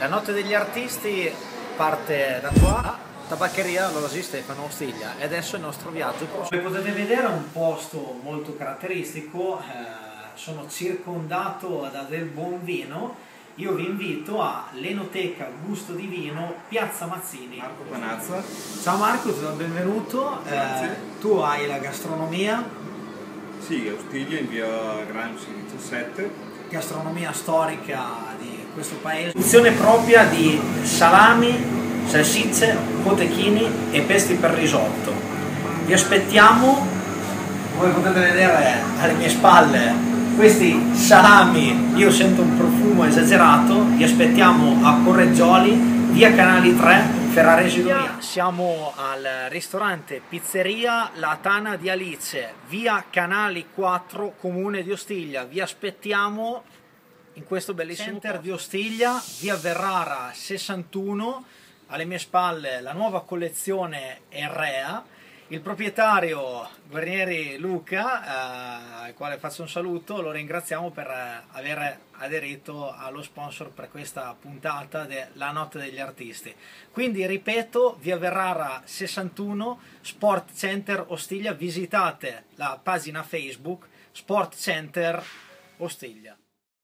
La notte degli artisti parte da qua, tabaccheria L'Oasi Stefano Ostiglia, e adesso il nostro viaggio. Come potete vedere è un posto molto caratteristico, sono circondato da del buon vino. Io vi invito all'Enoteca Gusto di Vino, Piazza Mazzini. Marco Panazza. Ciao Marco, ti do il benvenuto. Tu hai la gastronomia. Sì, Ostiglia in via Gramsci 17. Gastronomia storica di questo paese. Produzione propria di salami, salsicce, cotechini e pesti per risotto. Vi aspettiamo, come potete vedere alle mie spalle, questi salami, io sento un profumo esagerato. Vi aspettiamo a Correggioli, via Canali 3, Ferraresi Doria. Siamo al ristorante Pizzeria La Tana di Alice, via Canali 4, comune di Ostiglia. Vi aspettiamo in questo bellissimo center di Ostiglia, via Verrara 61. Alle mie spalle la nuova collezione Errea. Il proprietario Guarnieri Luca, al quale faccio un saluto, lo ringraziamo per aver aderito allo sponsor per questa puntata della Notte degli Artisti. Quindi ripeto, via Verrara 61, Sport Center Ostiglia, visitate la pagina Facebook Sport Center Ostiglia.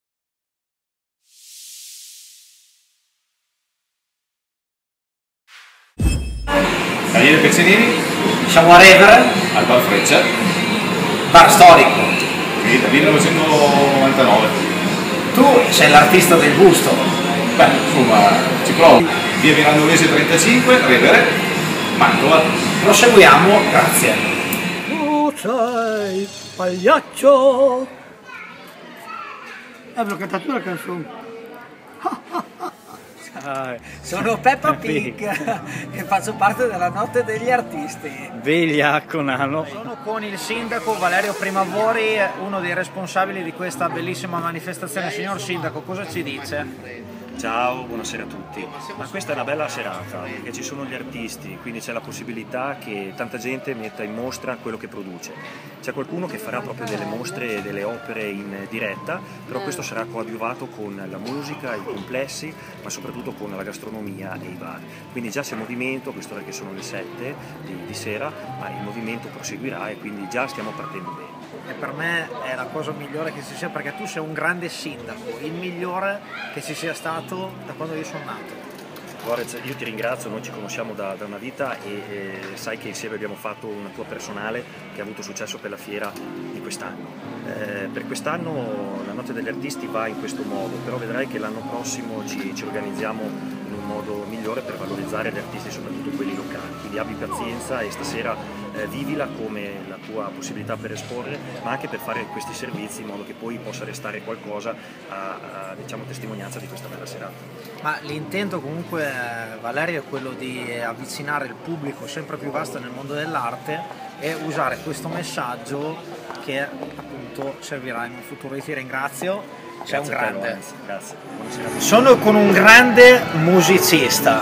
Daniele Pezzinini. Siamo a Revere, Al Bar Freccia. bar storico. Sì, dal 1999. Tu sei l'artista del gusto. Beh, insomma, ci provo. Via Mirandolese 35, Revere, Mantova. Proseguiamo, grazie. Tu sei pagliaccio. Avevo cantato una canzone. Sono Peppa Pig e faccio parte della Notte degli Artisti. Vigliacco nano. Sono con il sindaco Valerio Primavori, uno dei responsabili di questa bellissima manifestazione. Signor sindaco, cosa ci dice? Ciao, buonasera a tutti. Ma questa è una bella serata perché ci sono gli artisti, quindi c'è la possibilità che tanta gente metta in mostra quello che produce. C'è qualcuno che farà proprio delle mostre, delle opere in diretta, però questo sarà coadiuvato con la musica, i complessi, ma soprattutto con la gastronomia e i bar. Quindi già c'è movimento, questo perché sono le 7 di sera, ma il movimento proseguirà e quindi già stiamo partendo bene. E per me è la cosa migliore che ci sia, perché tu sei un grande sindaco, il migliore che ci sia stato da quando io sono nato. Lorenz, io ti ringrazio, noi ci conosciamo da una vita e sai che insieme abbiamo fatto una tua personale che ha avuto successo per la fiera di quest'anno. Per quest'anno la Notte degli Artisti va in questo modo, però vedrai che l'anno prossimo ci organizziamo in un modo migliore per valorizzare gli artisti, soprattutto quelli locali. Quindi abbi pazienza e stasera vivila come la tua possibilità per esporre, ma anche per fare questi servizi in modo che poi possa restare qualcosa a diciamo, testimonianza di questa bella serata. Ma l'intento comunque, Valerio, è quello di avvicinare il pubblico sempre più vasto nel mondo dell'arte e usare questo messaggio che appunto servirà in un futuro. Io ti ringrazio, sei un grande. Grazie, buonasera. Sono con un grande musicista.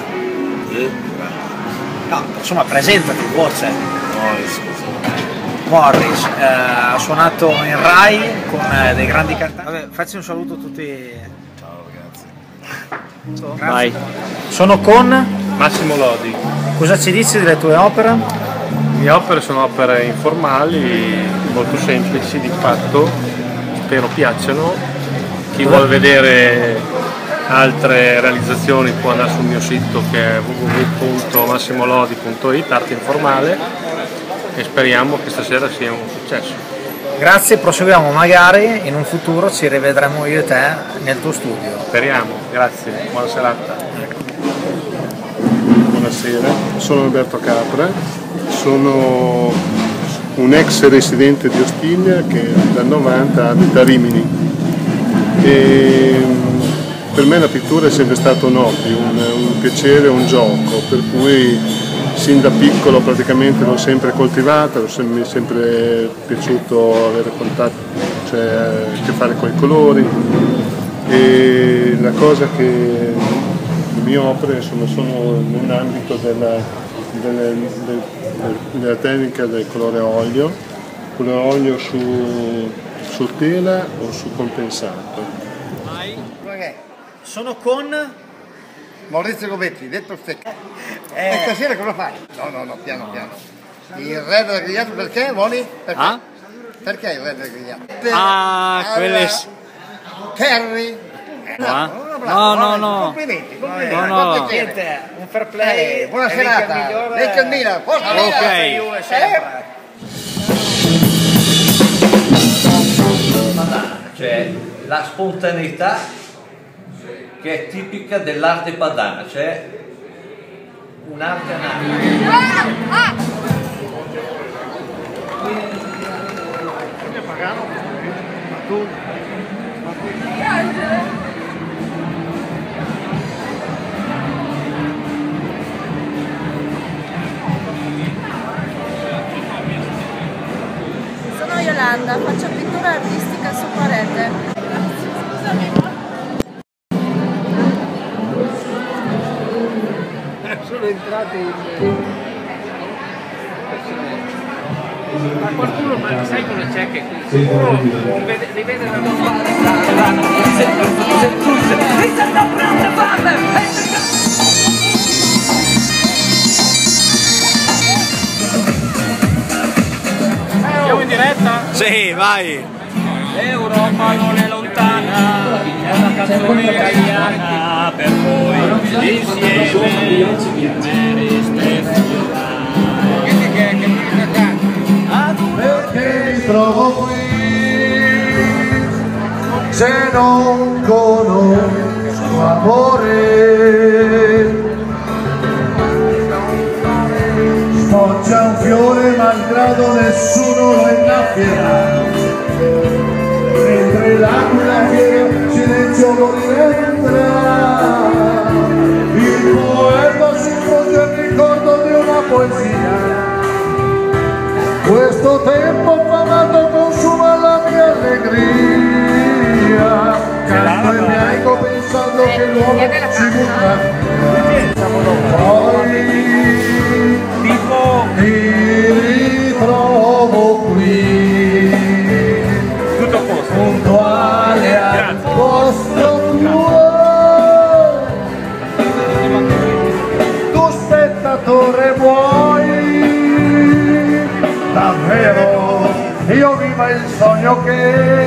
No, insomma, presentati, voce. Morris, ha suonato in Rai con dei grandi cantanti. Vabbè, facci un saluto a tutti. Ciao ragazzi. Grazie. Vai. Sono con Massimo Lodi. Cosa ci dici delle tue opere? Le mie opere sono opere informali, molto semplici di fatto, spero piacciono. Chi vuole vedere altre realizzazioni può andare sul mio sito che è www.massimolodi.it, arte informale, e speriamo che stasera sia un successo. Grazie, proseguiamo, magari in un futuro ci rivedremo io e te nel tuo studio. Speriamo, grazie, buona serata. Buonasera, sono Alberto Capra, sono un ex residente di Ostiglia che dal 90 abita a Rimini. Per me la pittura è sempre stato un hobby, un piacere, un gioco, per cui sin da piccolo praticamente l'ho sempre coltivata, mi è sempre piaciuto avere contatto, cioè a che fare con i colori, e la cosa che le mie opere sono nell'ambito della tecnica del colore olio su tela o su compensato. Sono con Maurizio Govetti, detto Stecca. E stasera cosa fai? No, piano. Il re del grigliato perché, Moni? Perché? Ah? Perché il re del grigliato? Quelle... Terry. No. Complimenti. No. Niente, un fair play. Buona Enrico è il serata. migliore. Lecca il Milan. Forza Milan. Ok. Juve sempre. C'è la spontaneità che è tipica dell'arte padana, c'è un'arte analoga. Sono Yolanda, faccio pittura artistica su parete. Sono entrati ma qualcuno, ma sai cosa c'è che uno li vede da Siamo in diretta? Sì, vai! L'Europa non è lontana, è una canzone italiana per voi, insieme Mary Perché mi trovo qui se non conosco amore? Sfoggia un fiore malgrado nessuno lo innaffierà, mentre l'aquila piega silenzio lo rientra, il poeta si sfoggia il ricordo di una poesia. Questo tempo famato consuma la mia allegria, canto e piango pensando che l'uomo si butta. Poi mi ritrovo qui, puntuale al posto tuo, tu spettatore vuoi. Davvero, io vivo il sogno che